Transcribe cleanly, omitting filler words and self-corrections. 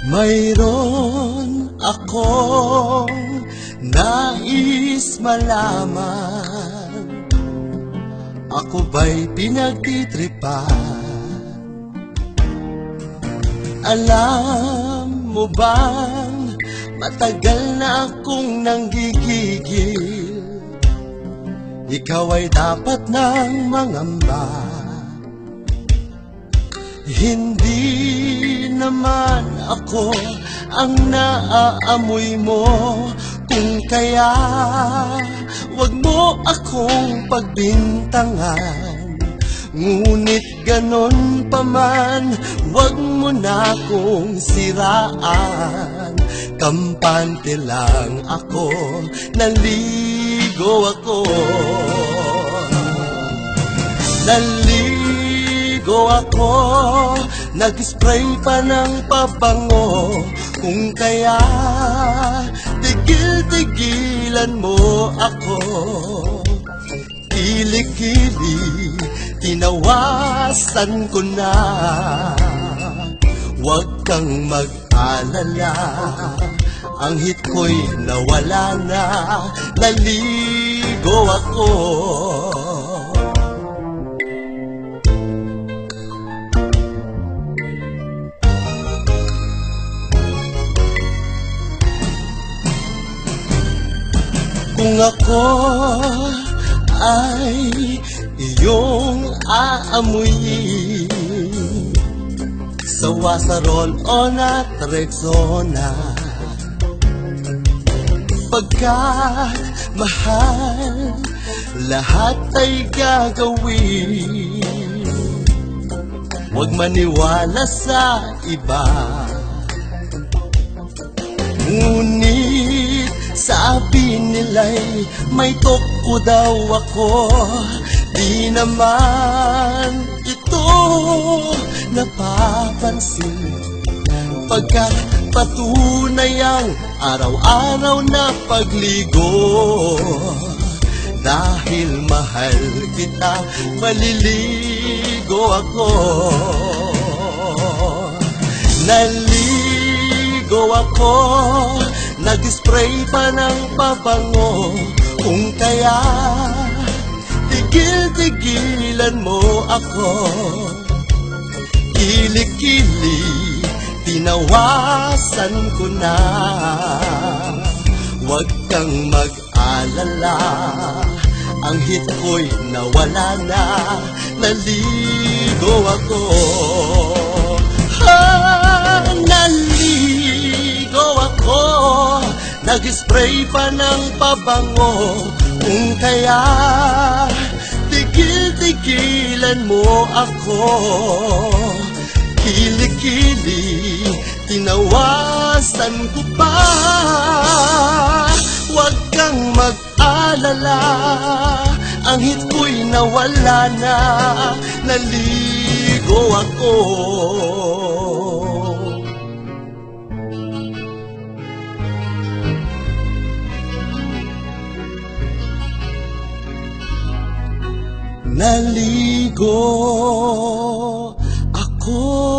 Mayroon akong nais malaman, ako ba'y pinagtitripan? Alam mo bang matagal na akong nanggigigil, ikaw ay dapat nang mangamba. Hindi naman ako ang naaamoy mo, kung kaya wag mo akong pagbintangan. Ngunit ganon pa man, wag mo na akong siraan. Kampante lang ako, naligo ako. Naligo ako, nag-spray pa ng pabango. Kung kaya tigil-tigilan mo ako. Kilikili, tinawasan ko na. Huwag kang mag-alala, ang hit ko'y nawala na. Naligo ako. Kung ako ay iyong aamuyin, sawa sa roll-on at Rexona, pagkat mahal, lahat ay gagawin. Huwag maniwala sa iba. Ngunit sabi nila'y may toko daw ako. Di naman ito napapansin, pagkat patunay ang araw-araw na pagligo. Dahil mahal kita, maliligo ako. Naligo ako, nag-spray pa ng pabango. Kung kaya tigil-tigilan mo ako. Kilikili, tinawasan ko na. Huwag kang mag-alala, ang hit ko'y nawala na. Naligo ako. Naligo ako, nag-spray pa ng pabango. Kung kaya tigil-tigilan mo ako. Kilikili, tinawasan ko pa. Huwag kang mag-alala, ang hit ko'y nawala na. Naligo ako. Naligo ako.